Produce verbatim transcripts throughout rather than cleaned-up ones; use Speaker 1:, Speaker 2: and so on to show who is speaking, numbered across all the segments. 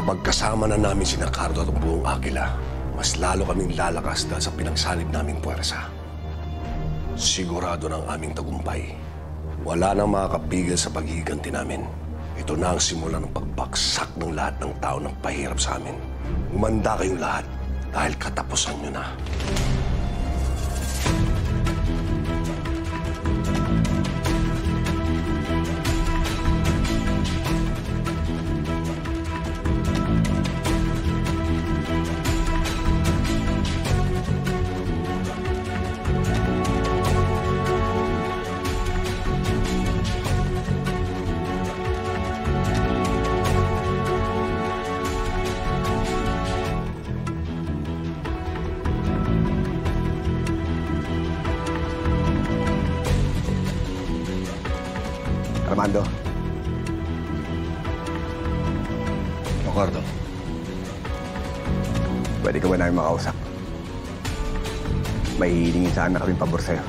Speaker 1: Kapag kasama na namin si Cardo at ang buong Aquila, mas lalo kaming lalakas dahil sa pinagsanib naming puwersa. Sigurado ng aming tagumpay. Wala nang makakapigil sa paghiganti namin. Ito na ang simula ng pagbaksak ng lahat ng tao na pahirap sa amin. Umanda kayong lahat dahil katapusan nyo na.
Speaker 2: Armando.
Speaker 1: Ricardo.
Speaker 2: Pwede ka ba namin makausap? May hihilingin sana kaming pabor sa'yo.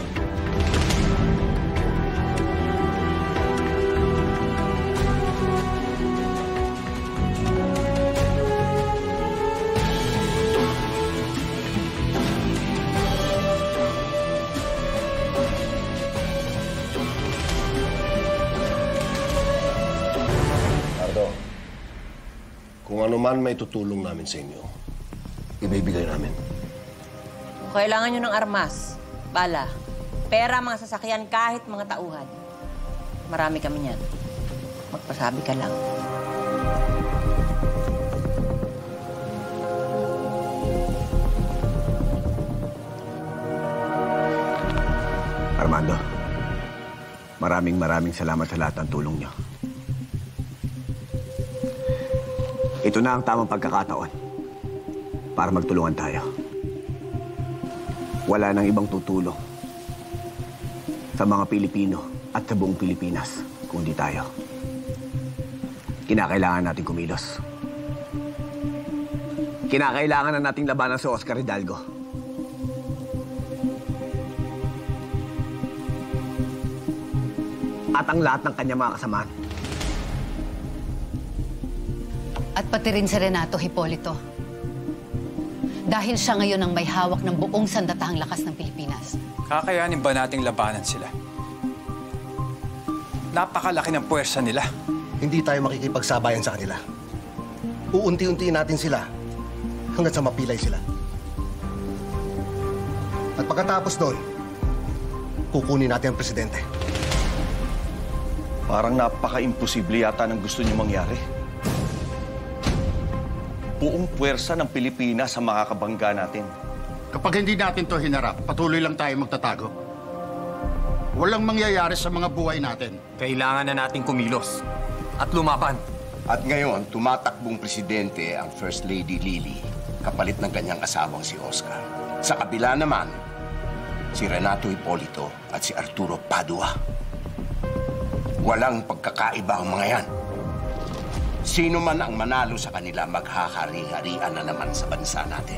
Speaker 1: Kung ano man may tutulong namin sa inyo, ibibigay namin.
Speaker 3: Kung kailangan nyo ng armas, bala, pera, mga sasakyan, kahit mga tauhan, marami kami niyan. Magpasabi ka lang.
Speaker 2: Armando, maraming maraming salamat sa lahat ng tulong niyo. Ito na ang tamang pagkakataon para magtulungan tayo. Wala nang ibang tutulong sa mga Pilipino at sa buong Pilipinas kundi tayo. Kinakailangan natin kumilos. Kinakailangan na nating labanan si Oscar Hidalgo. At ang lahat ng kanyang mga kasamaan.
Speaker 4: At pati rin si Renato Hipolito. Dahil siya ngayon ang may hawak ng buong sandatahang lakas ng Pilipinas.
Speaker 5: Kakayanin ba nating labanan sila? Napakalaki ng puwersa nila.
Speaker 6: Hindi tayo makikipagsabayan sa kanila. Uunti-untiin natin sila hanggat sa mapilay sila. At pagkatapos doon, kukunin natin ang presidente.
Speaker 7: Parang napaka-imposible yata ng gusto niyo mangyari. Buong puwersa ng Pilipinas ang makakabangga natin.
Speaker 8: Kapag hindi natin to hinarap, patuloy lang tayo magtatago. Walang mangyayari sa mga buhay natin.
Speaker 5: Kailangan na nating kumilos at lumaban.
Speaker 9: At ngayon, tumatakbong presidente ang First Lady Lily, kapalit ng kanyang asawang si Oscar. Sa kabila naman, si Renato Hipolito at si Arturo Padua. Walang pagkakaiba ang mga yan. Sino man ang manalo sa kanila, maghahari-harian na naman sa bansa natin.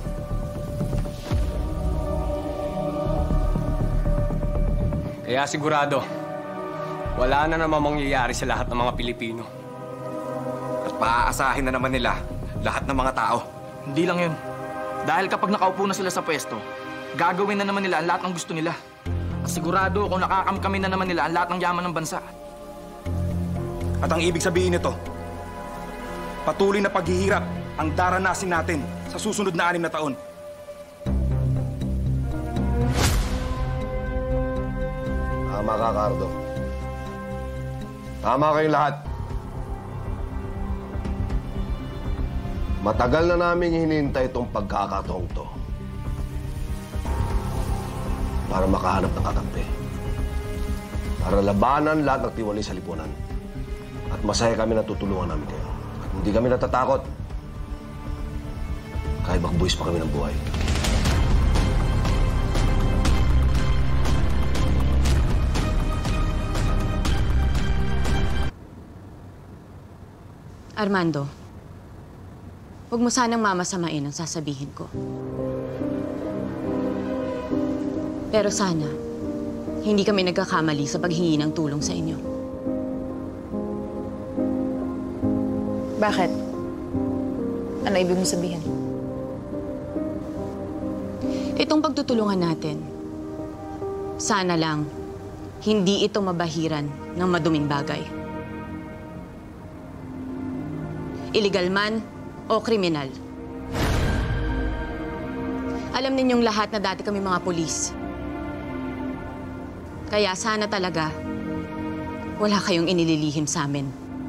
Speaker 5: Kaya sigurado, wala na naman mangyayari sa lahat ng mga Pilipino.
Speaker 10: At maaasahin na naman nila lahat ng mga tao.
Speaker 11: Hindi lang yun. Dahil kapag nakaupo na sila sa pwesto, gagawin na naman nila ang lahat ng gusto nila. At sigurado kung nakakamkamin na naman nila ang lahat ng yaman ng bansa.
Speaker 10: At ang ibig sabihin nito, patuloy na paghihirap ang daranasin natin sa susunod na anim na taon.
Speaker 1: Tama ka, Cardo. Tama kayong lahat. Matagal na namin hinintay itong pagkakataong to para makahanap ng kakampi. Para labanan lahat ng tiwali sa lipunan. At masaya kami na tutulungan namin kayo. At hindi kami natatakot. Kahit magbuwis pa kami ng buhay.
Speaker 12: Armando, huwag mo sanang mamasamain ang sasabihin ko. Pero sana, hindi kami nagkakamali sa paghingi ng tulong sa inyo.
Speaker 3: Bakit?
Speaker 12: Ano ibig mo sabihin? Itong pagtutulungan natin, sana lang, hindi ito mabahiran ng maduming bagay. Illegal man o kriminal. Alam ninyong lahat na dati kami mga pulis. Kaya sana talaga, wala kayong inililihim sa amin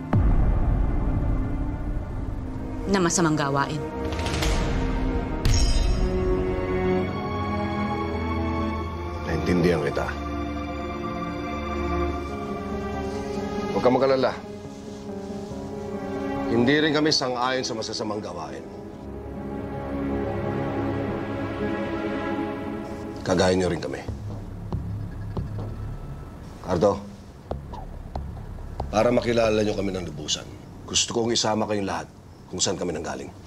Speaker 12: na masamang gawain.
Speaker 1: Naintindihan kita. Huwag kang mag-alala. Hindi rin kami sang-ayon sa masasamang gawain. Kagaya niyo rin kami. Cardo, para makilala niyo kami ng lubusan, gusto kong isama kayong lahat kung saan kami nanggaling.